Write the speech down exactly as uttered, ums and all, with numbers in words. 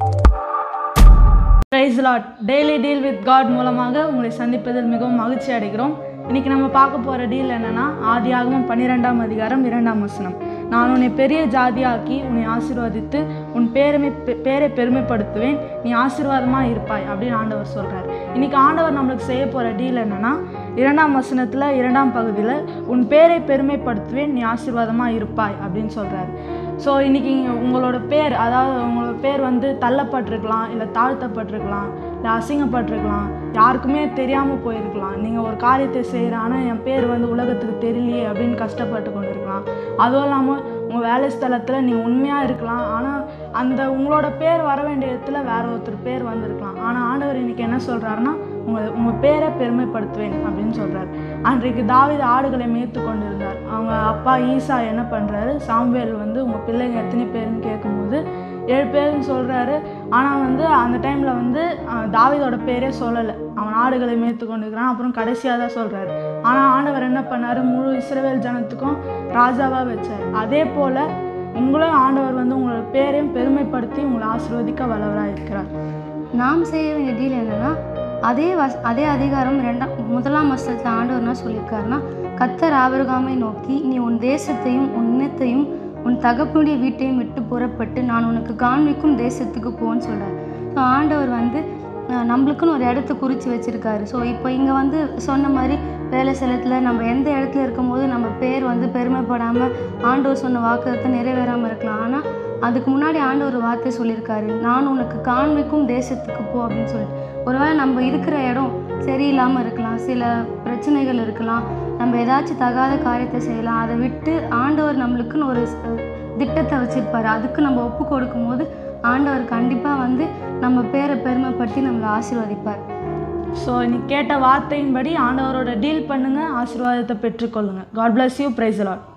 Praise the Lord. Daily deal with God மூலமாக உங்களை சந்திப்பதில் மிகவும் மகிழ்ச்சி அடைகிறோம். இன்னைக்கு நம்ம பார்க்க போகிற டீல் என்னன்னா, ஆதியாகமம் பன்னிரெண்டாம் அதிகாரம் இரண்டாம் வசனம். நான் உன்னை பெரிய ஜாதியாக்கி உன்னை ஆசீர்வதித்து உன் பேருமை பேரை பெருமைப்படுத்துவேன், நீ ஆசீர்வாதமாக இருப்பாய் அப்படின்னு ஆண்டவர் சொல்கிறார். இன்னைக்கு ஆண்டவர் நம்மளுக்கு செய்ய போகிற டீல் என்னன்னா, இரண்டாம் வசனத்தில் இரண்டாம் பகுதியில் உன் பேரை பெருமைப்படுத்துவேன், நீ ஆசீர்வாதமாக இருப்பாய் அப்படின்னு சொல்கிறார். ஸோ இன்றைக்கி உங்களோட பேர், அதாவது உங்களோட பேர் வந்து தள்ளப்பட்டிருக்கலாம், இல்லை தாழ்த்தப்பட்டிருக்கலாம், இல்லை அசிங்கப்பட்டிருக்கலாம், யாருக்குமே தெரியாமல் போயிருக்கலாம். நீங்கள் ஒரு காரியத்தை செய்கிற, ஆனால் என் பேர் வந்து உலகத்துக்கு தெரியலையே அப்படின்னு கஷ்டப்பட்டு கொண்டு இருக்கலாம். அதுவும் இல்லாமல் உங்கள் வேலை ஸ்தலத்தில் நீங்கள் உண்மையாக இருக்கலாம், ஆனால் அந்த உங்களோட பேர் வர வேண்டிய இடத்துல வேற ஒருத்தர் பேர் வந்திருக்கலாம். ஆனால் ஆண்டவர் இன்றைக்கி என்ன சொல்கிறாருன்னா, உங்கள் உங்கள் பேரை பெருமைப்படுத்துவேன் அப்படின்னு சொல்கிறார். அன்றைக்கு தாவீது ஆடுகளை மேய்த்து கொண்டு இருந்தார். அவங்க அப்பா ஈசா என்ன பண்ணுறாரு, சாமுவேல் வந்து உங்கள் பிள்ளைங்க எத்தனை பேருன்னு கேட்கும்போது ஏழு பேருன்னு சொல்கிறாரு. ஆனால் வந்து அந்த டைமில் வந்து தாவீதோட பேரே சொல்லலை, அவன் ஆடுகளை மேய்த்து கொண்டு இருக்கிறான். அப்புறம் கடைசியாக தான் சொல்கிறாரு. ஆனால் ஆண்டவர் என்ன பண்ணார், முழு இஸ்ரவேல் ஜனத்துக்கும் ராஜாவாக வச்சார். அதே போல் உங்களையும் ஆண்டவர் வந்து உங்களோட பேரையும் பெருமைப்படுத்தி உங்களை ஆசீர்வதிக்க வல்லவராக இருக்கிறார். நாம் செய்ய வேண்டிய டீல் என்னென்னா, அதே வஸ் அதே அதிகாரம் ரெண்டாம் முதலாம் வசனத்தில் ஆண்டவர் என்ன சொல்லியிருக்காருன்னா, கர்த்தர் ஆபிரகாமை நோக்கி, நீ உன் தேசத்தையும் உன் இனத்தையும் உன் தகப்பனுடைய வீட்டையும் விட்டு புறப்பட்டு நான் உனக்கு காண்பிக்கும் தேசத்துக்கு போன்னு சொல்கிறார். ஸோ ஆண்டவர் வந்து நம்மளுக்குன்னு ஒரு இடத்த குறித்து வச்சுருக்காரு. ஸோ இப்போ இங்கே வந்து சொன்ன மாதிரி வேலை ஸ்தலத்தில் நம்ம எந்த இடத்துல இருக்கும்போது நம்ம பேர் வந்து பெருமைப்படாமல் ஆண்டவர் சொன்ன வாக்குறுதியை நிறைவேறாமல் இருக்கலாம். ஆனால் அதுக்கு முன்னாடி ஆண்டவர் ஒரு வார்த்தை சொல்லியிருக்காரு, நான் உனக்கு காண்பிக்கும் தேசத்துக்கு போ அப்படின்னு சொல்லிட்டு. ஒருவேளை நம்ம இருக்கிற இடம் சரியில்லாமல் இருக்கலாம், சில பிரச்சனைகள் இருக்கலாம், நம்ம ஏதாச்சும் தகாத காரியத்தை செய்யலாம். அதை விட்டு ஆண்டவர் நம்மளுக்குன்னு ஒரு திட்டத்தை வச்சுருப்பார். அதுக்கு நம்ம ஒப்பு கொடுக்கும் போது ஆண்டவர் கண்டிப்பாக வந்து நம்ம பேரை பெருமைப்படுத்தி நம்மளை ஆசீர்வதிப்பார். ஸோ இன்னைக்கு கேட்ட வார்த்தையின்படி ஆண்டவரோட டீல் பண்ணுங்கள், ஆசீர்வாதத்தை பெற்றுக்கொள்ளுங்கள். God bless you. Praise the Lord.